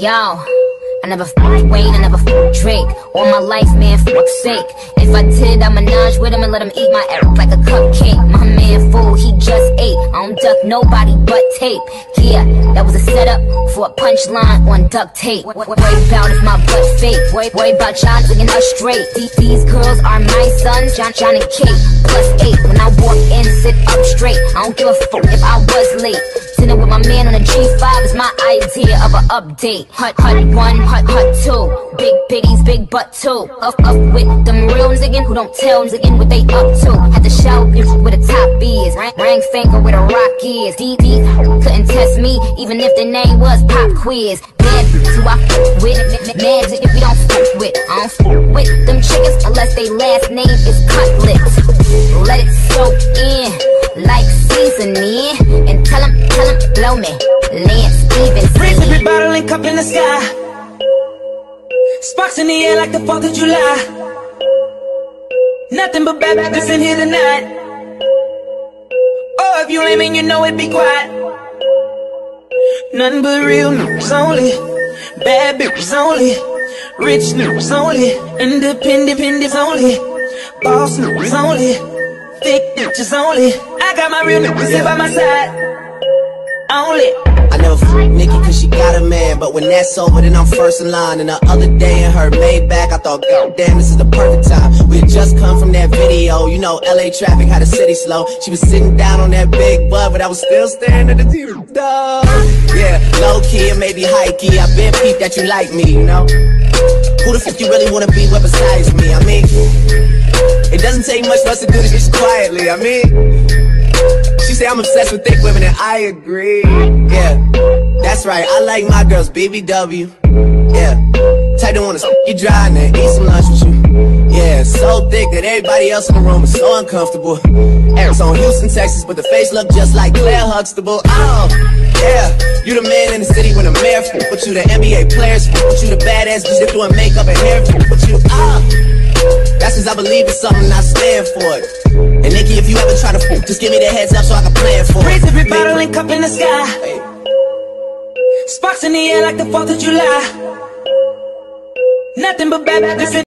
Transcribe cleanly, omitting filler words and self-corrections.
Yo, I never fucked Wayne, I never fucked Drake. All my life, man, fuck's sake. If I did, I'd menage with him and let him eat my Eric like a cupcake. My man fool, he just ate. I don't duck nobody but tape. Yeah, that was a setup for a punchline on duct tape. Worry about if my butt fake. Worry about John taking us straight. These girls are my sons, John and Kate, +8. When I walk in, sit up straight. I don't give a fuck if I was late. Dinner with my man on a G5 is my idea of an update. Hut 1, hut 2. Big biddies, big butt 2. Up with them real niggas who don't tell niggas what they up to. Had to show bitch where the top is. Ring finger where the rock is. DD couldn't test me even if the name was Pop Quiz. Mad who I fuck with. Mad if we don't fuck with. I don't fuck with them chickens unless they last name is Cutlets. Let it soak in like seasoning and tell them blow me. Lance Stevens. Raise every bottle and cup in the sky. Sparks in the air like the 4th of July. Nothing but bad bitches in here tonight. Oh, if you aiming, you know it, be quiet. Nothing but real news only. Bad bitches only. Rich news only. Independent only. Boss news only. Thick bitches only. I got my real niggas here by my side. Only. I never f*** Nicki cause she got a man, but when that's over then I'm first in line. And the other day in her Maybach I thought, God damn, this is the perfect time. We had just come from that video, you know LA traffic had the city slow. She was sitting down on that big butt, but I was still staring at the TV. Yeah, low key and maybe high key, I been peeped that you like me, you know. Who the fuck you really wanna be with besides me? I mean, it doesn't take much for us to do this shit quietly, I mean. She say I'm obsessed with thick women and I agree. Yeah, that's right, I like my girls BBW. Yeah, type to wanna you dry and then eat some lunch with you. Yeah, so thick that everybody else in the room is so uncomfortable. Eric's on Houston, Texas, but the face look just like Claire Huxtable. Oh, yeah, you the man in the city when the mayor but you the NBA players but you the badass bitch that doing makeup and hair but you, that's cause I believe in something and I stand for it. And Nicki, if you ever try to fool, just give me the heads up so I can plan for it. Raise every bottle and cup in the sky. Sparks in the air like the 4th of July. Nothing but bad bitches.